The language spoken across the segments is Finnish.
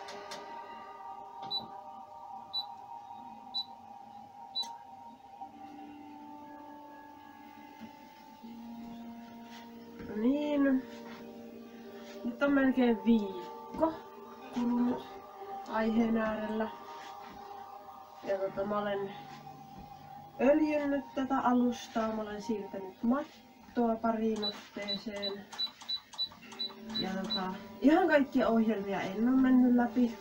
No niin. Nyt on melkein viikko kulunut aiheen äärellä. Ja mä olen öljynnyt tätä alustaa. Mä olen siirtänyt mattoa pariin otteeseen. Ja ihan kaikkia ohjelmia en ole mennyt läpi.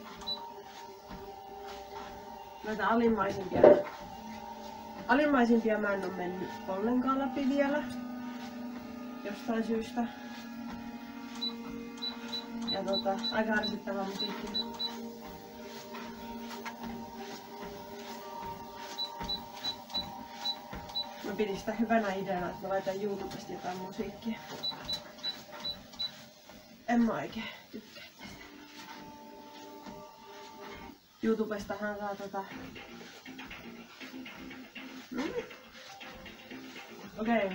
Näitä alimmaisimpia mä en ole mennyt ollenkaan läpi vielä. Jostain syystä. Ja aika ärsyttävää musiikkia. Mä pidin sitä hyvänä ideana, että mä laitan YouTubesta jotain musiikkia. En mä oikein tykkää tästä. YouTubestahan saa Okei.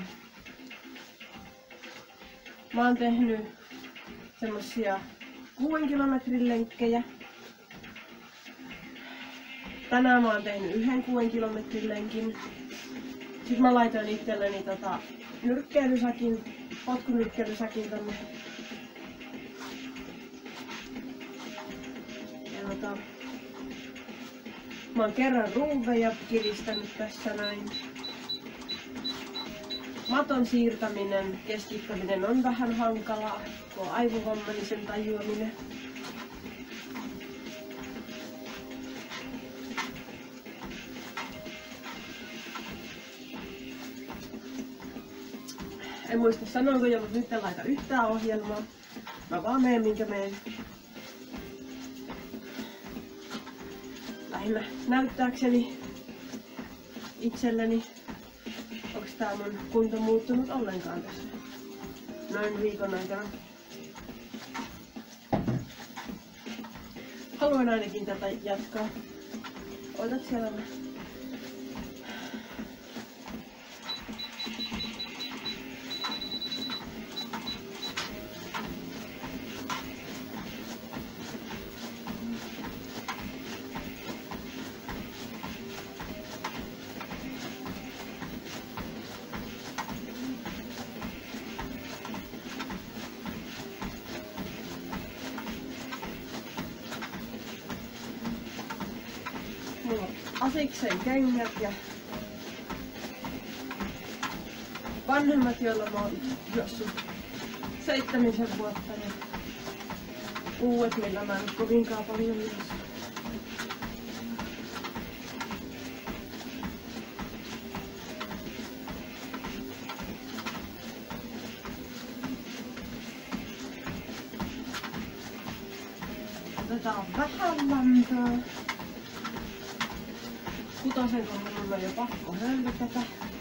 Mä oon tehnyt semmosia 6 kilometrin lenkkejä. Tänään mä oon tehnyt 1 6 kilometrin lenkin. Sitten mä laitoin itselleni potkunyrkkeilysäkin tonne. Ja mä oon kerran ruuveja kiristänyt tässä näin. Maton siirtäminen, keskittäminen on vähän hankalaa, kun on aivohommellisen tajuaminen. En muista sanoinko jo, mutta nyt en laita yhtään ohjelmaa. Mä vaan meen minkä meen. Lähinnä näyttääkseni itselleni. Onks tää mun kunto muuttunut ollenkaan tässä noin viikon aikana? Haluan ainakin tätä jatkaa. Otat siellä vähän. Mulla on Asikseen kengät ja vanhemmat, joilla mä oon juossut 7 vuotta ja uudet, millä mä en oo kovinkaan paljon juossut. Otetaan vähän lämpöä. 6 kohdalla on jo pakko hölkätä.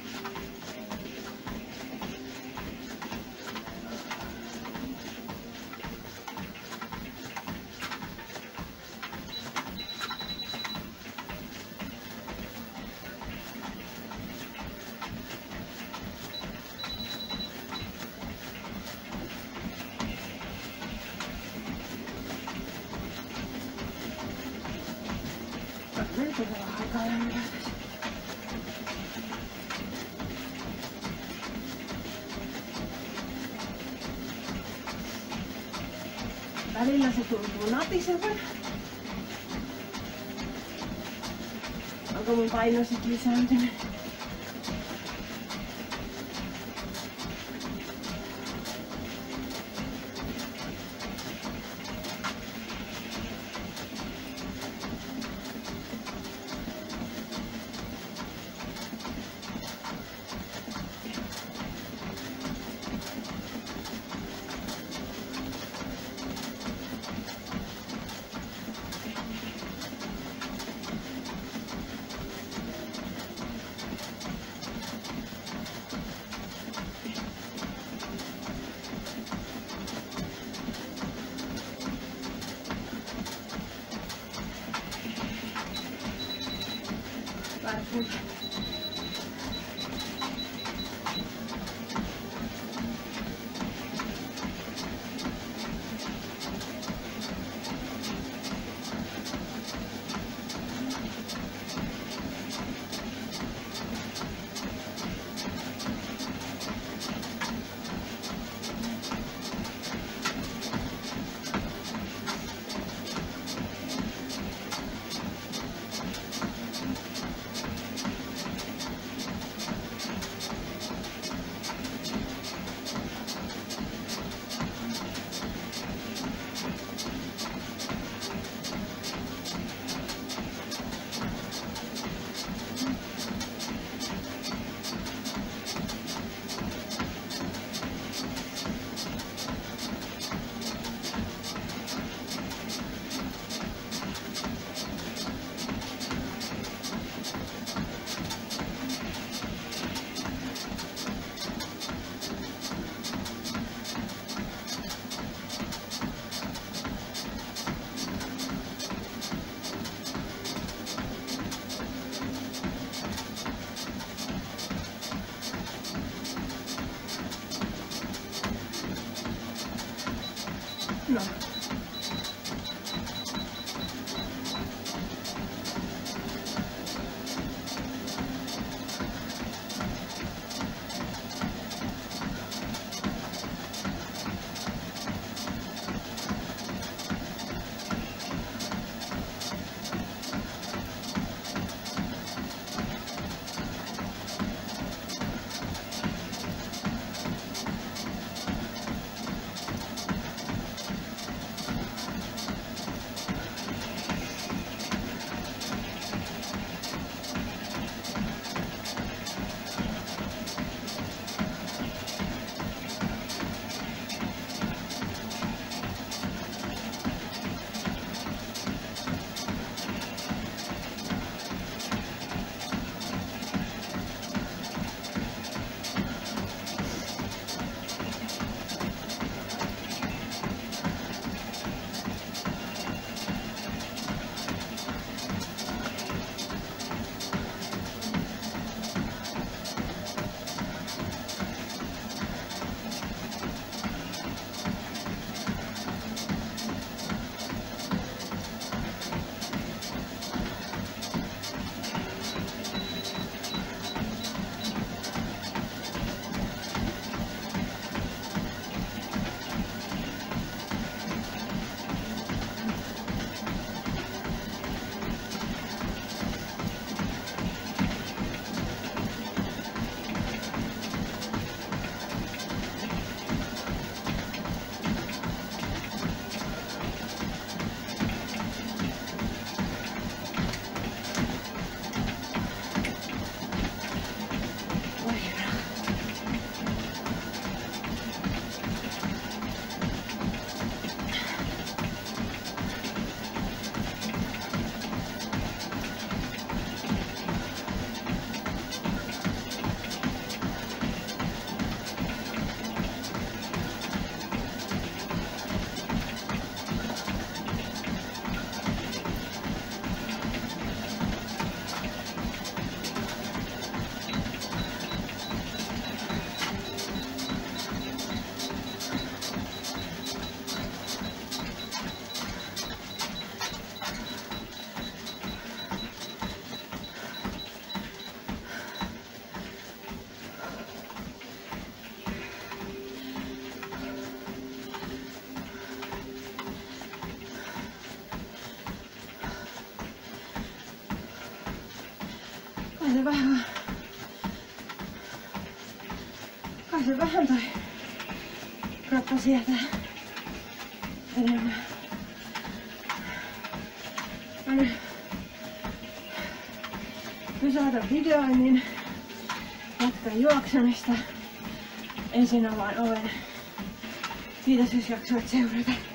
Välillä se tuntuu natisevan. Onko mun paino sit lisääntynyt? No. Kai se vähän toi kroppa sieltä enemmän. Mä nyt pysäytän videoinnin, jatkan juoksemista. Ensin avaan oven. Kiitos jos jaksoit seurata.